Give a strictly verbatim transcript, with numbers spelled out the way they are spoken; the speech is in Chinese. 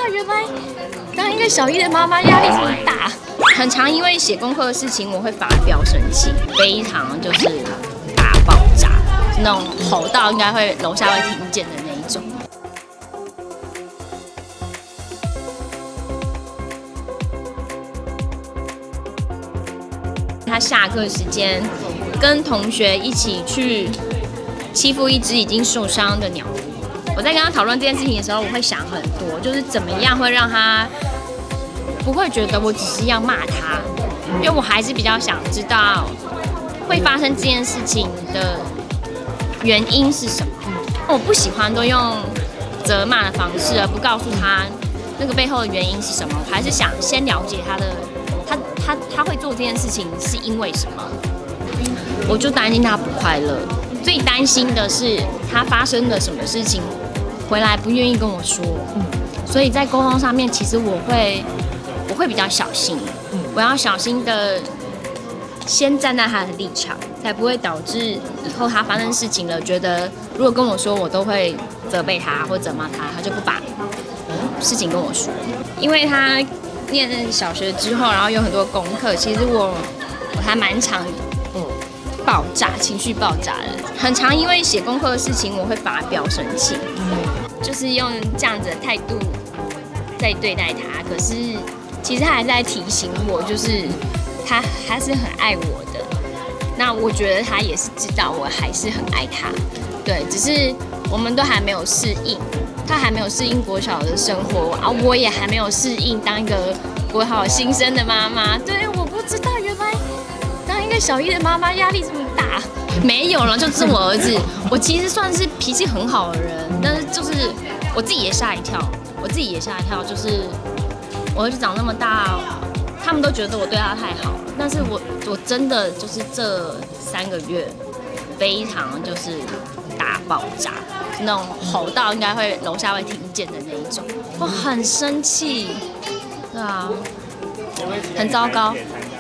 原来当一个小一的妈妈压力这么大。很常因为写功课的事情，我会发飙生气，非常就是大爆炸，那种吼到应该会楼下会听见的那一种。他下课时间跟同学一起去欺负一只已经受伤的鸟。我在跟他讨论这件事情的时候，我会想很多，就是怎么样会让他不会觉得我只是要骂他，因为我还是比较想知道会发生这件事情的原因是什么。我不喜欢都用责骂的方式，而不告诉他那个背后的原因是什么。我还是想先了解他的，他他他会做这件事情是因为什么。我就担心他不快乐，最担心的是他发生了什么事情，回来不愿意跟我说。所以在沟通上面，其实我会。我会比较小心，我要小心的先站在他的立场，才不会导致以后他发生事情了，觉得如果跟我说，我都会责备他或责骂他，他就不把事情跟我说。因为他念小学之后，然后有很多功课，其实我我还蛮常爆炸，情绪爆炸的，很常因为写功课的事情，我会发飙生气，就是用这样子的态度在对待他，可是。其实他还在提醒我，就是他还是很爱我的。那我觉得他也是知道我还是很爱他，对，只是我们都还没有适应，他还没有适应国小的生活啊，我也还没有适应当一个国小新生的妈妈。对，我不知道原来当一个小一的妈妈压力这么大。没有了，就是我儿子。我其实算是脾气很好的人，但是就是我自己也吓一跳，我自己也吓一跳，就是。我儿子长那么大，他们都觉得我对他太好了，但是我我真的就是这三个月非常就是大爆炸，那种吼到应该会楼下会听见的那一种，我很生气，对啊，很糟糕。